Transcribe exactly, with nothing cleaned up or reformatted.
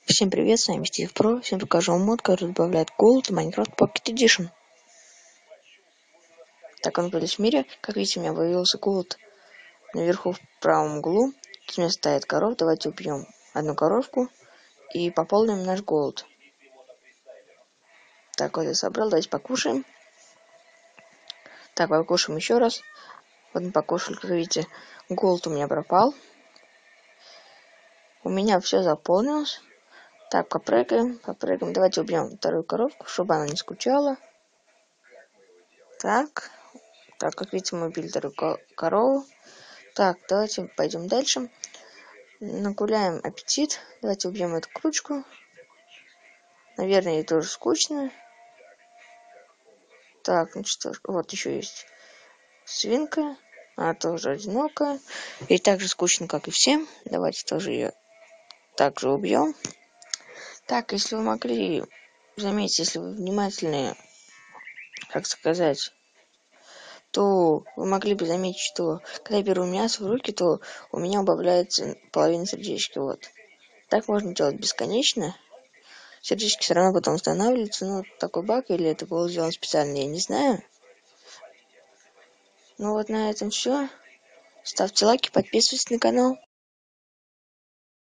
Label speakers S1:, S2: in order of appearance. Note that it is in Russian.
S1: Всем привет, с вами Стив Про. Всем покажу вам мод, который добавляет Gold в Minecraft Pocket Edition. Так он выглядит в мире. Как видите, у меня появился Gold наверху в правом углу. Тут у меня стоит коров. Давайте убьем одну коровку и пополним наш Gold. Так, вот я собрал. Давайте покушаем. Так, покушаем еще раз. Вот мы покушали, как видите, Gold у меня пропал. У меня все заполнилось. Так, попрыгаем, попрыгаем. Давайте убьем вторую коровку, чтобы она не скучала. Так, так, как видите, мы убили вторую корову. Так, давайте пойдем дальше. Нагуляем аппетит. Давайте убьем эту крючку. Наверное, ей тоже скучно. Так, ну что ж, вот еще есть свинка. Она тоже одинокая. И так же скучно, как и всем. Давайте тоже ее также убьем. Так, если вы могли заметить, если вы внимательны, как сказать, то вы могли бы заметить, что когда я беру мясо в руки, то у меня убавляется половина сердечка. Вот. Так можно делать бесконечно. Сердечки все равно потом устанавливаются. Ну, такой баг, или это было сделано специально, я не знаю. Ну вот на этом все. Ставьте лайки, подписывайтесь на канал.